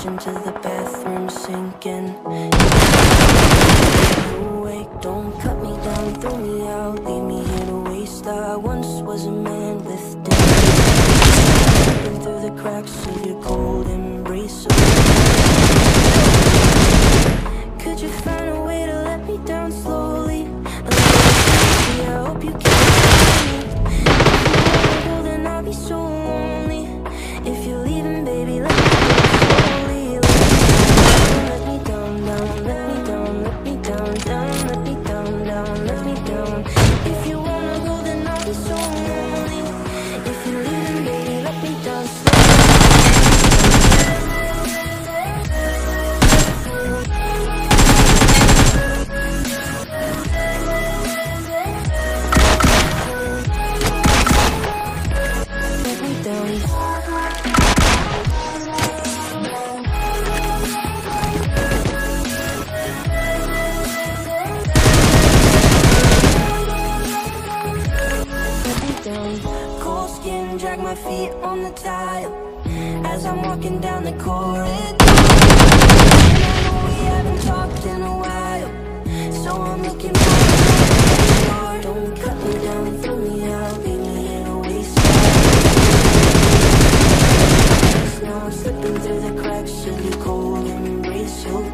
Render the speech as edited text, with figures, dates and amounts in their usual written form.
into the bathroom sinking. Awake, don't cut me down, throw me out, leave me here to waste. I once was a man with days, slipping through the cracks of your cold embrace. Could you find a way to let me down slowly? I hope you can hear me. If you wanna go, then I'll be so lonely. If you're leaving, baby, let me go slowly. Let me down, down, let me down, let me down, down, let me down, down, let me down. If you wanna go, then I'll be so lonely. If you're leaving, baby, let me down slowly. Cold skin, drag my feet on the tile as I'm walking down the corridor. And I know we haven't talked in a while, so I'm looking for a door. Don't cut me down, throw me out, leave me in a waste. Now I'm slipping through the cracks of your cold embrace. You'll